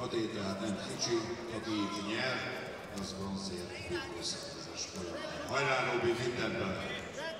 tét, tehát nem kicsi, aki így nyer, az bronzért végülhet ez a folyamat. Hajrá, Robi, mindenben!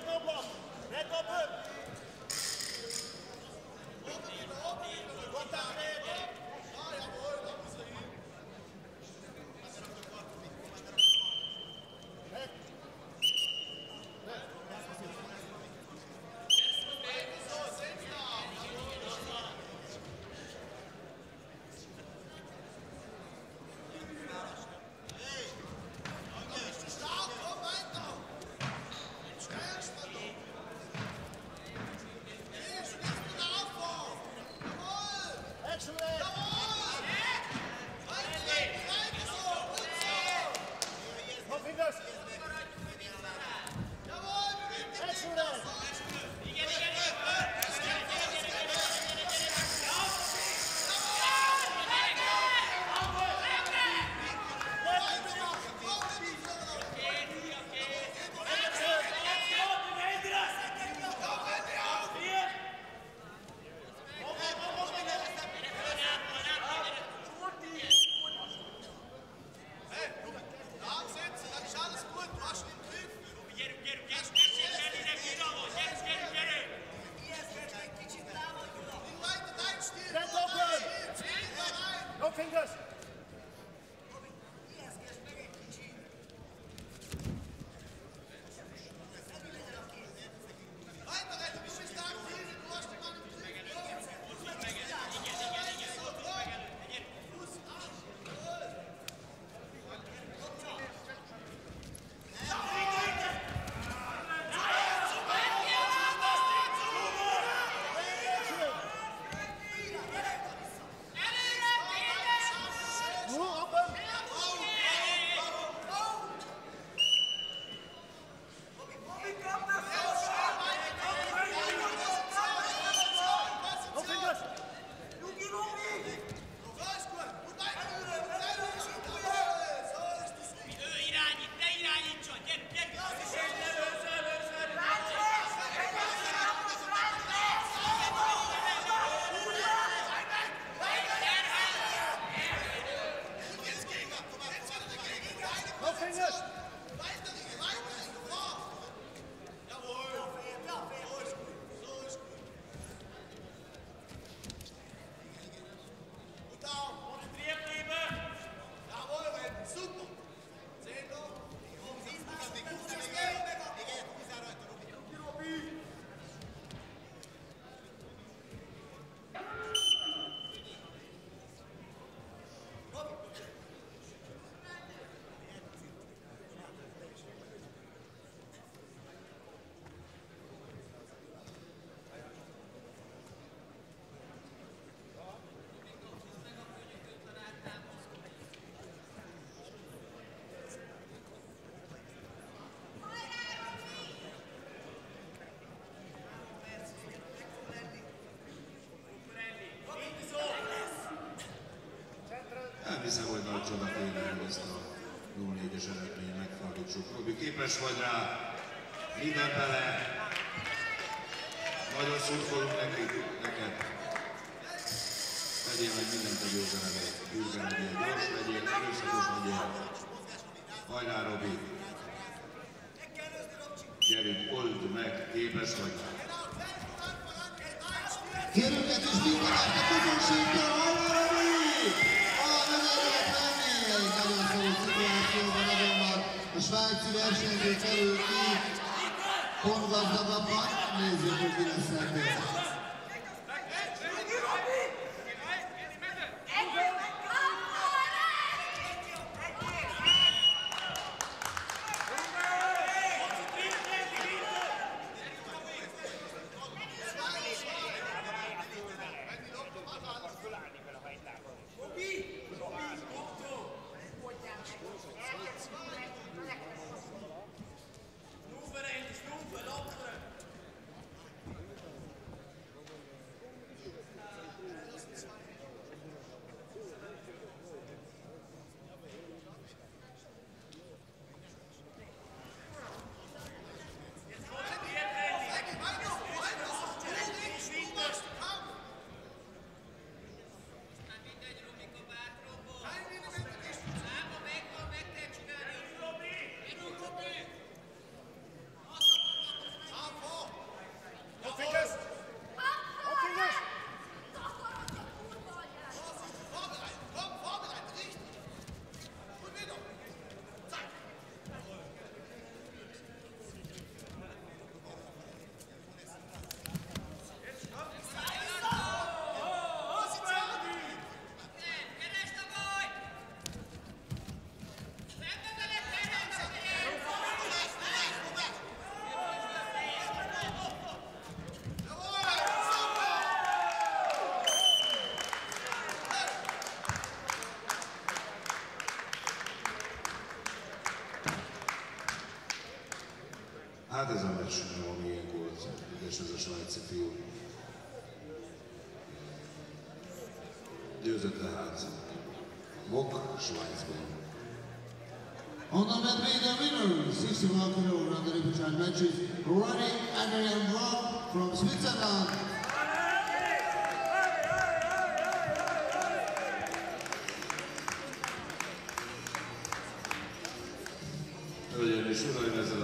Hiszem, hogy nagy csoda tényleg, hogy ezt a 0-4-es eredményt megfordítsuk. Robi, képes vagy rá, minden bele, nagyon szurkolunk neked. Tegyél meg mindent a győzelemért, bürgán legyél, gyors legyél, erőszakos legyél. Hajrá, Robi! Gyerünk, old meg, képes vagy rá. Kérőket és mindenek a közönségtől, hajrá, Robi! Nagyon szorú szituációban azonban a svájci versenyző kerül ki pontgazdagabban, nézzük, hogy mi lesz ebből. Hát ez a meccs nem a miénk volt, és ez a svájci fiú. Győzött tehát Mok Svájcban. On the Medvedev winner, 61 kg under the matches, running Adrian Rock from Switzerland. Hölgyeim és uraim, ezzel